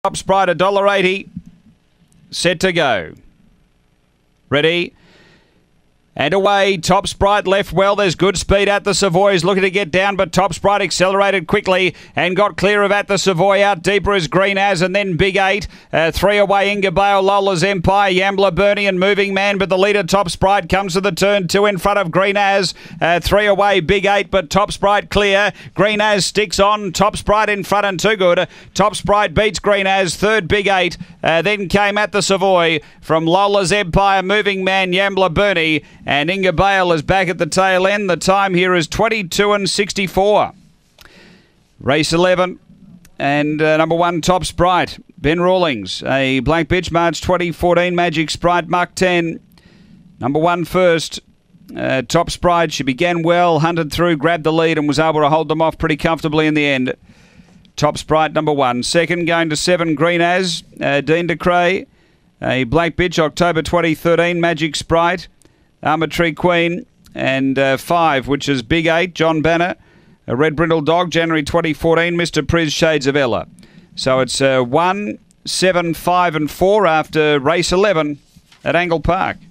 Top Sprite, $1.80. Set to go. Ready? And away, Top Sprite left well. There's good speed at the Savoy. He's looking to get down, but Top Sprite accelerated quickly and got clear of at the Savoy. Out deeper is Green As, and then Big 8. 3 away, Inga Bale, Lola's Empire, Yambler, Bernie and Moving Man. But the leader, Top Sprite, comes to the turn. 2 in front of Green As. 3 away, Big 8, but Top Sprite clear. Green As sticks on. Top Sprite in front and too good. Top Sprite beats Green As. Third, Big 8. Then came at the Savoy from Lola's Empire, Moving Man, Yambler, Bernie. And Inga Bale is back at the tail end. The time here is 22:64. Race 11 and number 1, Top Sprite. Ben Rawlings, a Black Bitch, March 2014, Magic Sprite, Mach 10. Number 1 first, Top Sprite. She began well, hunted through, grabbed the lead and was able to hold them off pretty comfortably in the end. Top Sprite, number 1. Second, going to 7, Green As, Dean de Cray. A Black Bitch, October 2013, Magic Sprite. Armatree Queen, and 5, which is Big 8, John Banner. A Red Brindle Dog, January 2014, Mr. Priz, Shades of Ella. So it's 1, 7, 5 and 4 after race 11 at Angle Park.